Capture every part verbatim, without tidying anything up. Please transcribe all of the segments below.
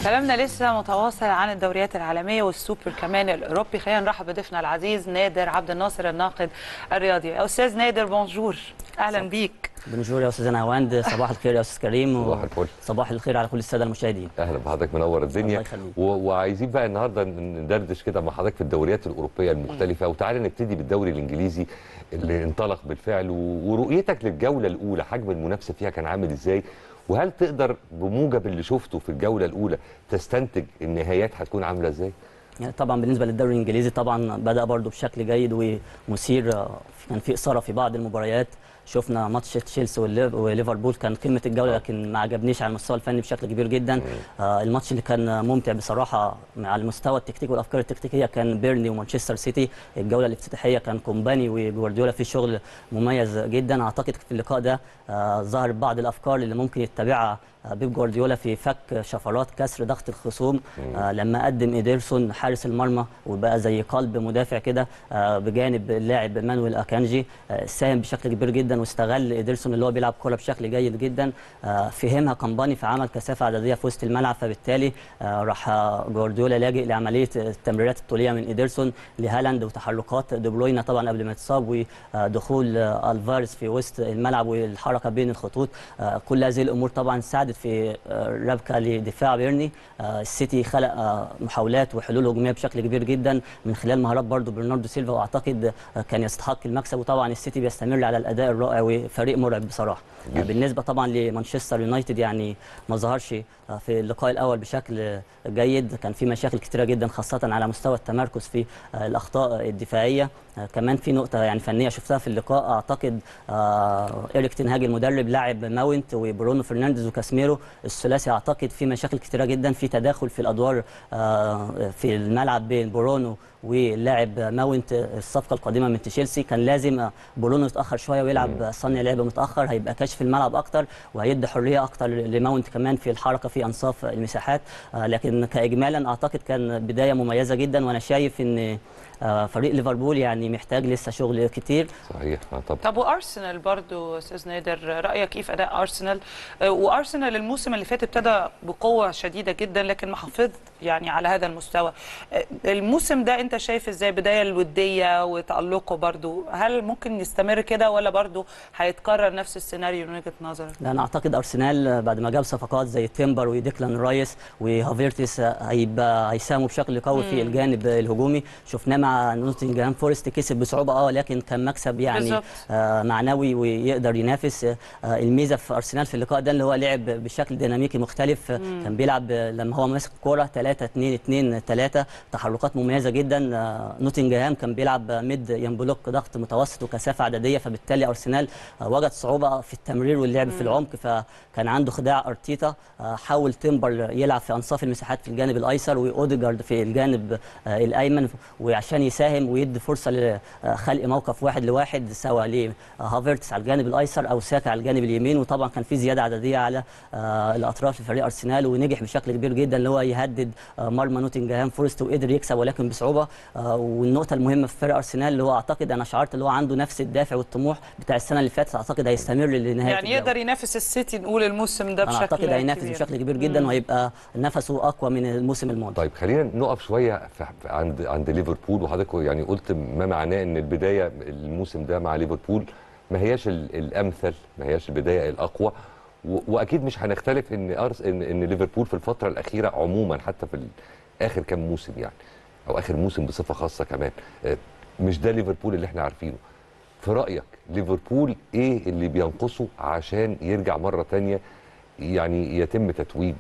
كلامنا لسه متواصل عن الدوريات العالميه والسوبر كمان الاوروبي. خلينا نرحب بضيفنا العزيز نادر عبد الناصر الناقد الرياضي. يا استاذ نادر بونجور، اهلا صح. بيك. بونجور يا استاذ نهاوند، صباح الخير يا استاذ كريم. صباح الفل. صباح الخير على كل الساده المشاهدين. اهلا بحضرتك، منور الدنيا. و... وعايزين بقى النهارده ندردش كده مع حضرتك في الدوريات الاوروبيه المختلفه، وتعالى نبتدي بالدوري الانجليزي اللي انطلق بالفعل، و... ورؤيتك للجوله الاولى، حجم المنافسه فيها كان عامل ازاي؟ وهل تقدر بموجب اللي شفته في الجوله الاولى تستنتج النهايات هتكون عامله ازاي؟ يعني طبعا بالنسبه للدوري الانجليزي طبعا بدا برضو بشكل جيد ومثير، كان في اثاره في بعض المباريات. شفنا ماتش تشيلسي وليفربول كان قمه الجوله، لكن ما عجبنيش على المستوى الفني بشكل كبير جدا. آه الماتش اللي كان ممتع بصراحه على المستوى التكتيكي والافكار التكتيكيه كان بيرني ومانشستر سيتي. الجوله الافتتاحيه كان كومباني وجوارديولا في شغل مميز جدا. اعتقد في اللقاء ده آه ظهر بعض الافكار اللي ممكن يتبعها بيب جوارديولا في فك شفرات كسر ضغط الخصوم. آه لما قدم إيدرسون حارس المرمى وبقى زي قلب مدافع كده آه بجانب اللاعب مانويل اكانجي، آه ساهم بشكل كبير جدا واستغل إيدرسون اللي هو بيلعب كوره بشكل جيد جدا. آه فهمها كومباني فعمل كثافه عدديه في وسط الملعب، فبالتالي آه راح جوارديولا لاجئ لعمليه التمريرات الطوليه من إيدرسون لهالاند وتحركات دي بروين طبعا قبل ما يتصاب، ودخول آه الفاريز في وسط الملعب والحركه بين الخطوط. آه كل هذه الامور طبعا ساعدت في ربكه لدفاع بيرني. السيتي خلق محاولات وحلول هجوميه بشكل كبير جدا من خلال مهارات برضو برناردو سيلفا، واعتقد كان يستحق المكسب. وطبعا السيتي بيستمر على الاداء الرائع وفريق مرعب بصراحه. بالنسبه طبعا لمانشستر يونايتد يعني ما ظهرش في اللقاء الاول بشكل جيد، كان في مشاكل كثيره جدا خاصه على مستوى التمركز في الاخطاء الدفاعيه. كمان في نقطه يعني فنيه شفتها في اللقاء، اعتقد إيريك تين هاج المدرب لاعب ماونت وبرونو فرنانديز وكاسميرو الثلاثي، اعتقد في مشاكل كثيره جدا في تداخل في الادوار في الملعب بين برونو واللاعب ماونت. الصفقه القادمه من تشيلسي كان لازم برونو يتاخر شويه ويلعب صانع لعب متاخر، هيبقى كاشف الملعب اكتر وهيدي حريه اكتر لماونت كمان في الحركه في انصاف المساحات. لكن كاجمالا اعتقد كان بدايه مميزه جدا، وانا شايف ان فريق ليفربول يعني محتاج لسه شغل كتير. صحيح طبعا. طب وارسنال برضو استاذ نادر، رايك ايه في اداء ارسنال؟ وارسنال الموسم اللي فات ابتدى بقوه شديده جدا لكن ما حافظ يعني على هذا المستوى. الموسم ده انت شايف ازاي بدايه الوديه وتالقه برضو؟ هل ممكن يستمر كده ولا برضو هيتكرر نفس السيناريو من وجهه نظرك؟ لا انا اعتقد ارسنال بعد ما جاب صفقات زي تيمبر وديكلان رايس وهافيرتس هيبقى هيساهموا بشكل قوي في الجانب الهجومي. شفناه مع نوتنجهام فورست، كسب بصعوبه اه لكن كان مكسب يعني آه معنوي ويقدر ينافس. آه الميزه في ارسنال في اللقاء ده اللي هو لعب بشكل ديناميكي مختلف. مم. كان بيلعب لما هو ماسك الكوره ثلاثة اثنين اثنين ثلاثة، تحركات مميزه جدا. آه نوتنجهام كان بيلعب ميد ينبلوك ضغط متوسط وكثافه عدديه، فبالتالي ارسنال آه وجد صعوبه في التمرير واللعب مم. في العمق، فكان عنده خداع ارتيتا. آه حاول تيمبر يلعب في انصاف المساحات في الجانب الايسر واوديجارد في الجانب آه الايمن، وعشان يساهم ويدي فرصه لخلق موقف واحد لواحد سواء لهافيرتس على الجانب الايسر او ساكا على الجانب اليمين. وطبعا كان في زياده عدديه على الاطراف لفريق ارسنال، ونجح بشكل كبير جدا اللي هو يهدد مرمى نوتنجهام فورست وقدر يكسب ولكن بصعوبه. والنقطه المهمه في فريق ارسنال اللي هو اعتقد انا شعرت اللي هو عنده نفس الدافع والطموح بتاع السنه اللي فاتت، اعتقد هيستمر لنهايه يعني يقدر ينافس السيتي نقول الموسم ده بشكل اعتقد كبير. هينافس بشكل كبير جدا مم. وهيبقى نفسه اقوى من الموسم الماضي. طيب خلينا نقف شويه عند عند ليفربول، وحضرتك يعني قلت ما معناه ان البدايه الموسم ده مع ليفربول ما هياش الامثل، ما هياش البدايه الاقوى، واكيد مش هنختلف ان أرس ان ان ليفربول في الفتره الاخيره عموما حتى في اخر كام موسم يعني او اخر موسم بصفه خاصه كمان مش ده ليفربول اللي احنا عارفينه. في رايك ليفربول ايه اللي بينقصه عشان يرجع مره ثانيه يعني يتم تتويجه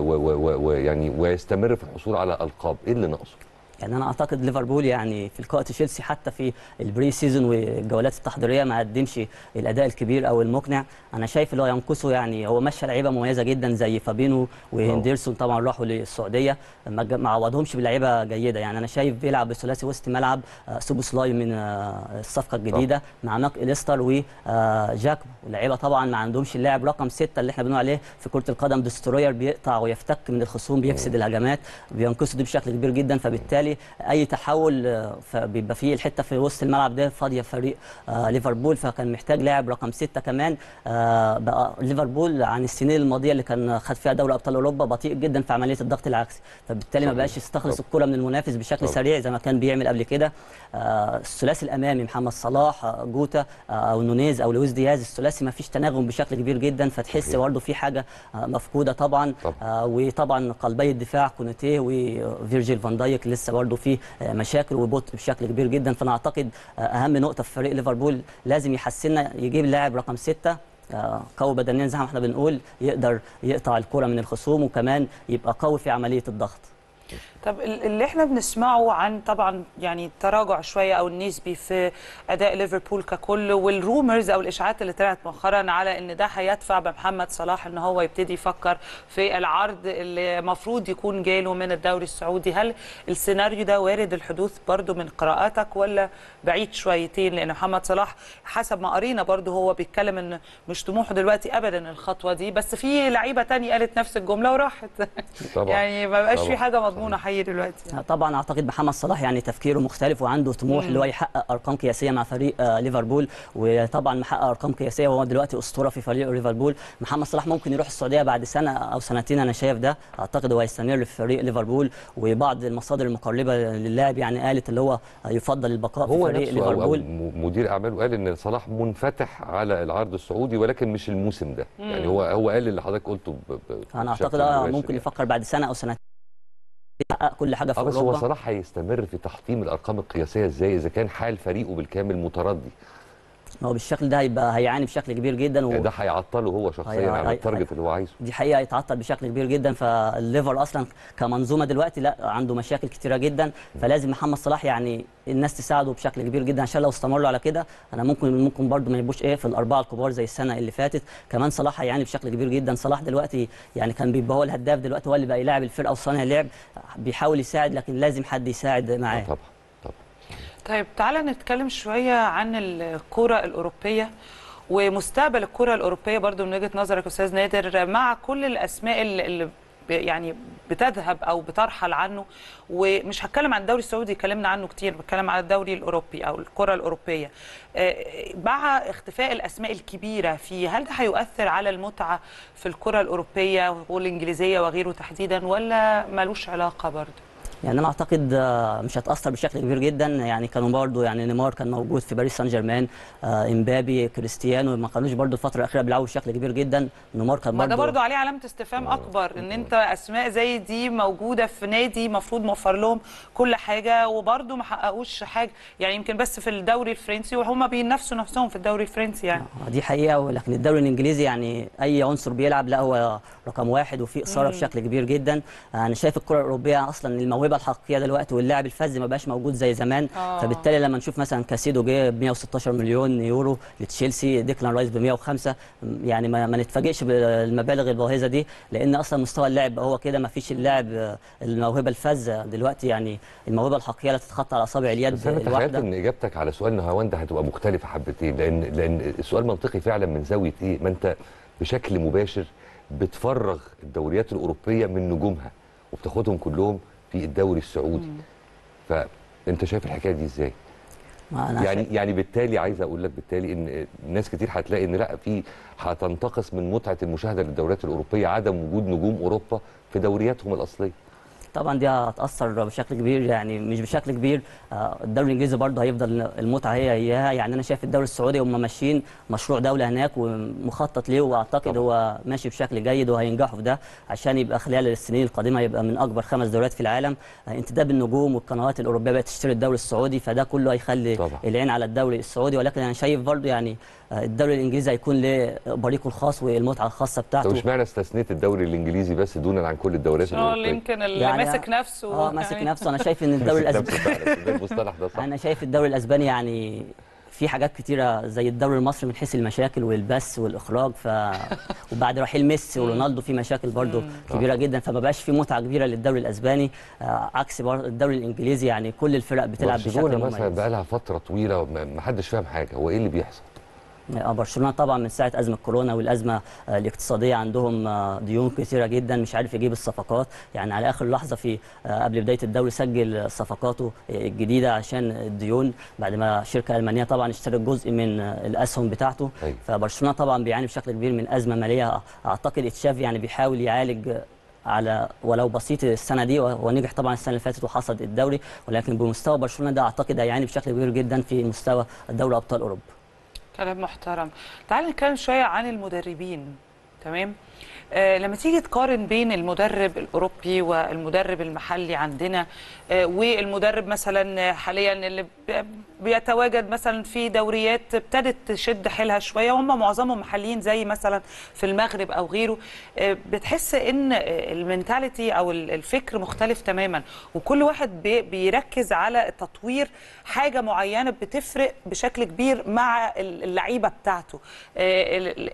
ويعني ويستمر في الحصول على القاب؟ ايه اللي ناقصه؟ يعني انا اعتقد ليفربول يعني في لقاء تشيلسي حتى في البري سيزون والجولات التحضيريه ما قدمش الاداء الكبير او المقنع. انا شايف اللي هو ينقصه يعني هو مشى لعيبه مميزه جدا زي فابينو وهندرسون طبعا راحوا للسعوديه ما عوضهمش بلعيبه جيده. يعني انا شايف بيلعب بثلاثي وسط ملعب سوبوسلاي من الصفقه الجديده مع ماك إليستر وجاك، واللعيبه طبعا ما عندهمش اللاعب رقم ستة اللي احنا بنقول عليه في كره القدم دستروير، بيقطع ويفتك من الخصوم بيفسد الهجمات، بينقصه دي بشكل كبير جدا. فبالتالي فبالتالي اي تحول آه، فبيبقى فيه الحته في وسط الملعب ده فاضيه فريق آه، ليفربول، فكان محتاج لاعب رقم ستة كمان. آه، بقى ليفربول عن السنين الماضيه اللي كان خد فيها دوري ابطال اوروبا بطيء جدا في عمليه الضغط العكسي، فبالتالي ما صحيح. بقاش يستخلص طبعا. الكره من المنافس بشكل طبعا. سريع زي ما كان بيعمل قبل كده. آه، الثلاثي الامامي محمد صلاح آه، جوتا آه، او نونيز او لويس دياز، الثلاثي ما فيش تناغم بشكل كبير جدا، فتحس صحيح. برضه في حاجه آه، مفقوده طبعا. طبعا. آه، وطبعا قلبي الدفاع كوناتيه وفيرجيل فان دايك لسه برضه في آه، مشاكل وبطء بشكل كبير جدا. فانا اعتقد آه، اهم نقطه في فريق ليفربول لازم يحسننا، يجيب لاعب رقم ستة آه، قوي بدنيا زي ما احنا بنقول، يقدر يقطع الكره من الخصوم وكمان يبقى قوي في عمليه الضغط. طب ال- اللي احنا بنسمعه عن طبعا يعني تراجع شويه او النسبي في اداء ليفربول ككل، والرومرز او الاشاعات اللي طلعت مؤخرا على ان ده هيدفع بمحمد صلاح ان هو يبتدي يفكر في العرض اللي المفروض يكون جاله من الدوري السعودي، هل السيناريو ده وارد الحدوث برضو من قراءاتك ولا بعيد شويتين؟ لان محمد صلاح حسب ما قرينا برضو هو بيتكلم ان مش طموحه دلوقتي ابدا الخطوه دي، بس في لعيبه تانية قالت نفس الجمله وراحت. طبعا. يعني ما بقاش طبعا. في حاجه مضمونه حقيقي دلوقتي. طبعا اعتقد محمد صلاح يعني تفكيره مختلف وعنده طموح اللي هو يحقق ارقام قياسيه مع فريق آه ليفربول، وطبعا محقق ارقام قياسيه وهو دلوقتي اسطوره في فريق ليفربول. محمد صلاح ممكن يروح السعوديه بعد سنه او سنتين، انا شايف ده، اعتقد هو هيستمر في فريق ليفربول، وبعض المصادر المقربه للاعب يعني قالت اللي هو يفضل البقاء في هو فريق نفسه أو, أو ليفربول. مدير اعماله قال ان صلاح منفتح على العرض السعودي ولكن مش الموسم ده. مم. يعني هو هو قال اللي حضرتك قلته ب- ب- انا بشكل اعتقد اه مباشر ممكن يعني. يفكر بعد سنه او سنتين يحقق كل حاجه في اه بس هو اوروبا. صلاح هيستمر في تحطيم الارقام القياسيه ازاي اذا كان حال فريقه بالكامل متردي؟ هو بالشكل ده هيبقى هيعاني بشكل كبير جدا و... يعني ده هيعطله هو شخصيا هي- عن هي- التارجت اللي هو عايزه. دي حقيقه هيتعطل بشكل كبير جدا، فالليفر اصلا كمنظومه دلوقتي لا عنده مشاكل كتيره جدا، فلازم محمد صلاح يعني الناس تساعده بشكل كبير جدا عشان لو استمروا على كده انا ممكن ممكن برده ما يبقوش ايه في الاربعه الكبار زي السنه اللي فاتت. كمان صلاح هيعاني بشكل كبير جدا. صلاح دلوقتي يعني كان بيبقى هو الهداف، دلوقتي هو اللي بقى يلاعب الفرقه وصانع لعب، بيحاول يساعد لكن لازم حد يساعد معاه. آه طبعا طبعا. طيب تعالى نتكلم شوية عن الكرة الأوروبية ومستقبل الكرة الأوروبية برضو من وجهة نظرك أستاذ نادر، مع كل الأسماء اللي اللي ب- يعني بتذهب أو بترحل عنه. ومش هتكلم عن الدوري السعودي، اتكلمنا عنه كتير، بتكلم عن الدوري الأوروبي أو الكرة الأوروبية. آه، مع اختفاء الأسماء الكبيرة فيه، هل ده هيؤثر على المتعة في الكرة الأوروبية والإنجليزية وغيره تحديدا، ولا ملوش علاقة برضو؟ يعني انا اعتقد آه، مش هتاثر بشكل كبير جدا. يعني كانوا برضو يعني نيمار كان موجود في باريس سان جيرمان، آه، امبابي، كريستيانو ما كانوش برضو الفتره الاخيره بيلعبوا بشكل كبير جدا. نيمار كان ما برضو ده برضو عليه علامة استفهام أكبر، إن أنت أسماء زي دي موجودة في نادي المفروض موفر لهم كل حاجة وبرضو ما حققوش حاجة، يعني يمكن بس في الدوري الفرنسي وهم بينافسوا نفسهم في الدوري الفرنسي يعني. آه، دي حقيقه. ولكن الدوري الانجليزي يعني اي عنصر بيلعب لا هو رقم واحد وفي اثاره بشكل كبير جدا. آه، انا شايف الكره الاوروبيه اصلا الموهبه الحقيقيه دلوقتي واللاعب الفذ ما بقاش موجود زي زمان. آه. فبالتالي لما نشوف مثلا كاسيدو جه ب مئة وستاشر مليون يورو لتشيلسي، ديكلان رايس ب مئة وخمسة، يعني ما, ما نتفاجئش بالمبالغ الباهظه دي، لان اصلا مستوى اللاعب هو كده، ما فيش اللاعب آه، الموهبه الفذه دلوقتي. يعني الموهبه الحقيقيه لا تتخطى على اصابع اليد بس انا تخيلت الواحده. ان اجابتك على سؤال نهاوند هتبقى مختلفه حبتين، لان لان السؤال منطقي فعلا من زاويه ايه؟ ما انت بشكل مباشر بتفرغ الدوريات الاوروبيه من نجومها وبتاخدهم كلهم في الدوري السعودي. فانت شايف الحكايه دي ازاي؟ ما أنا يعني شايف- يعني بالتالي عايز اقول لك بالتالي ان ناس كتير هتلاقي ان لا، في هتنتقص من متعه المشاهده للدوريات الاوروبيه عدم وجود نجوم اوروبا في دورياتهم الاصليه. طبعا دي هتاثر بشكل كبير، يعني مش بشكل كبير. آه، الدوري الانجليزي برضه هيفضل المتعه هي هيها. يعني انا شايف الدوري السعودي هم ماشيين مشروع دوله هناك ومخطط ليه، واعتقد طبعا. هو ماشي بشكل جيد وهينجحوا في ده عشان يبقى خلال السنين القادمه يبقى من اكبر خمس دوريات في العالم. آه، انتداب النجوم والقنوات الاوروبيه بقت تشتري الدوري السعودي، فده كله هيخلي طبعا. العين على الدوري السعودي. ولكن انا شايف برضه يعني آه، الدوري الانجليزي هيكون له بريقه الخاص والمتعه الخاصه طب بتاعته. اشمعنى استثنيت الدوري الانجليزي بس دونا عن كل الدوريات اه الاوروبيه؟ يمكن اللي يعني ماسك نفسه اه ماسك يعني. نفسه. انا شايف ان الدوري نفس الاسباني فعلا، ده المصطلح ده صح. انا شايف الدوري الاسباني يعني في حاجات كتيره زي الدوري المصري من حيث المشاكل والبث والاخراج، ف وبعد رحيل ميسي ورونالدو في مشاكل برضو كبيره جدا، فما بقاش في متعه كبيره للدوري الاسباني. آه عكس بر- الدوري الانجليزي يعني كل الفرق بتلعب بشكل برشلونه مثلا مميز. بقى لها فتره طويله ما ما حدش فاهم حاجه، هو ايه اللي بيحصل؟ برشلونه طبعا من ساعه ازمه كورونا والازمه الاقتصاديه عندهم ديون كثيره جدا، مش عارف يجيب الصفقات، يعني على اخر لحظه في قبل بدايه الدوري سجل صفقاته الجديده عشان الديون بعد ما شركه المانيه طبعا اشترت جزء من الاسهم بتاعته. أي. فبرشلونه طبعا بيعاني بشكل كبير من ازمه ماليه. اعتقد تشافي يعني بيحاول يعالج على ولو بسيط السنه دي، ونجح طبعا السنه اللي فاتت وحصد الدوري، ولكن بمستوى برشلونه ده اعتقد هيعاني بشكل كبير جدا في مستوى دوري ابطال اوروبا. كلام محترم. تعال نتكلم شويه عن المدربين. تمام. آه لما تيجي تقارن بين المدرب الاوروبي والمدرب المحلي عندنا، آه والمدرب مثلا حاليا اللي بيتواجد مثلا في دوريات ابتدت تشد حيلها شويه وهم معظمهم محليين زي مثلا في المغرب او غيره، آه بتحس ان المينتاليتي او الفكر مختلف تماما، وكل واحد بي بيركز على تطوير حاجه معينه بتفرق بشكل كبير مع اللعيبه بتاعته. آه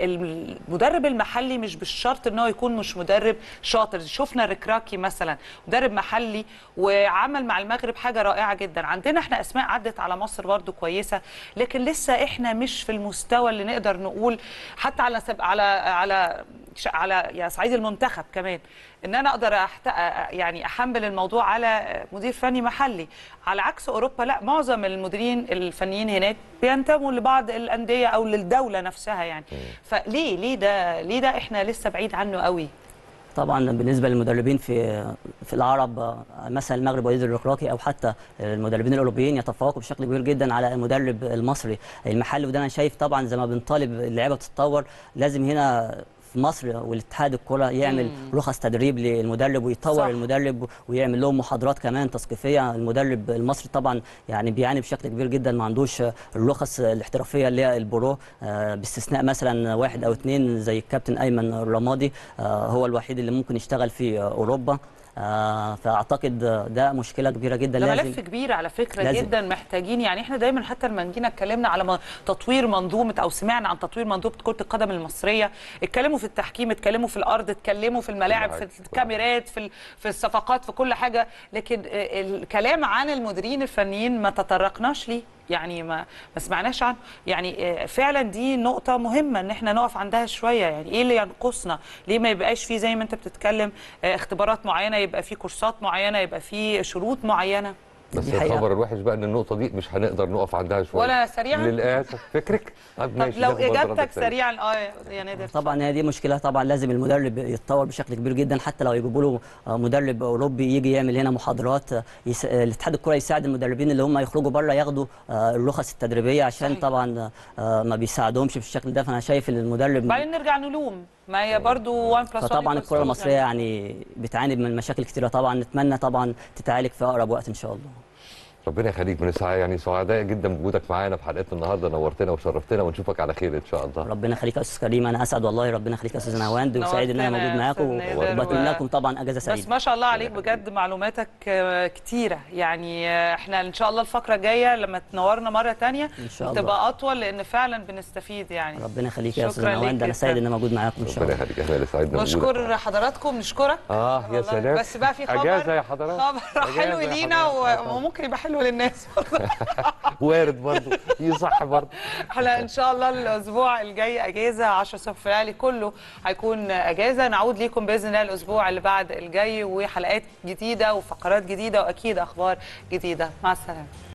المدرب المحلي مش بالشرط ان هو يكون مش مدرب شاطر. شفنا ركراكي مثلا مدرب محلي وعمل مع المغرب حاجه رائعه جدا. عندنا احنا اسماء عدت على مصر برضو كويسه، لكن لسه احنا مش في المستوى اللي نقدر نقول حتى على سب... على على على يا صعيد المنتخب كمان ان انا اقدر أحت... يعني احمل الموضوع على مدير فني محلي. على عكس اوروبا لا، معظم المديرين الفنيين هناك بينتموا لبعض الانديه او للدوله نفسها يعني. فليه ليه ده ليه ده احنا لسه بعيد عنه قوي؟ طبعا بالنسبه للمدربين في في العرب مثلا المغرب وليد الركراكي او حتى المدربين الاوروبيين يتفوقوا بشكل كبير جدا على المدرب المصري المحلي، وده انا شايف طبعا زي ما بنطالب اللعيبه تتطور لازم هنا في مصر والاتحاد الكره يعمل مم. رخص تدريب للمدرب ويطور صح. المدرب ويعمل لهم محاضرات كمان تثقيفيه. المدرب المصري طبعا يعني بيعاني بشكل كبير جدا، ما عندوش الرخص الاحترافيه اللي هي البرو، آه باستثناء مثلا واحد او اثنين زي الكابتن ايمن الرمادي، آه هو الوحيد اللي ممكن يشتغل في اوروبا. آه فاعتقد ده مشكله كبيره جدا. ده ملف كبير على فكره لازم. جدا محتاجين يعني احنا دايما حتى لما جينا اتكلمنا على تطوير منظومه او سمعنا عن تطوير منظومه كره القدم المصريه، اتكلموا في التحكيم، اتكلموا في الارض، اتكلموا في الملاعب، في الكاميرات، في في الصفقات، في كل حاجه، لكن الكلام عن المديرين الفنيين ما تطرقناش ليه، يعني ما ما سمعناش عنه. يعني فعلا دي نقطه مهمه ان احنا نقف عندها شويه. يعني ايه اللي ينقصنا؟ ليه ما يبقاش فيه زي ما انت بتتكلم اختبارات معينه، يبقى فيه كورسات معينه، يبقى فيه شروط معينه؟ بس الخبر الوحش بقى ان النقطه دي مش هنقدر نقف عندها شويه ولا سريعا للاسف. فكرك طب لو اجابتك سريعا اه يا نادر. طبعا هي دي مشكله، طبعا لازم المدرب يتطور بشكل كبير جدا، حتى لو يجيبوا له مدرب اوروبي يجي يعمل هنا محاضرات. يس... الاتحاد الكره يساعد المدربين اللي هم يخرجوا بره ياخدوا الرخص التدريبيه عشان صحيح. طبعا ما بيساعدهمش بالشكل ده. فانا شايف ان المدرب بعدين نرجع نلوم، ما هي برضه واحد بلس واحد. فطبعا الكره المصريه يعني بتعاني من مشاكل كثيره، طبعا نتمنى طبعا تتعالج في اقرب وقت ان شاء الله. ربنا يخليك. من السعادة يعني سعداء جدا بوجودك معانا في حلقتنا النهارده، نورتنا وشرفتنا ونشوفك على خير ان شاء الله. ربنا يخليك يا استاذ كريم، انا اسعد والله. ربنا يخليك يا استاذ نواند، وسعيد ان انا موجود معاكم وبتمنى لكم طبعا اجازه سعيده. بس ما شاء الله عليك بجد، معلوماتك كتيره يعني. احنا ان شاء الله الفقره الجايه لما تنورنا مره ثانيه تبقى اطول، لان فعلا بنستفيد يعني. ربنا يخليك يا استاذ نواند، انا سعيد ان انا موجود معاكم ان شاء الله. ربنا يخليك، احنا اللي سعدنا. نشكر حضراتكم، نشكرك. اه يا سلام. بس بقى في خبر اجازه يا حضرات، خبر حلو لينا وممكن يبقى حلو للناس وارد برضه يصح برضه. احنا ان شاء الله الاسبوع الجاي اجازه، عشرة الصبح في الاهلي كله هيكون اجازه. نعود ليكم باذن الله الاسبوع اللي بعد الجاي، وحلقات جديده وفقرات جديده واكيد اخبار جديده. مع السلامه.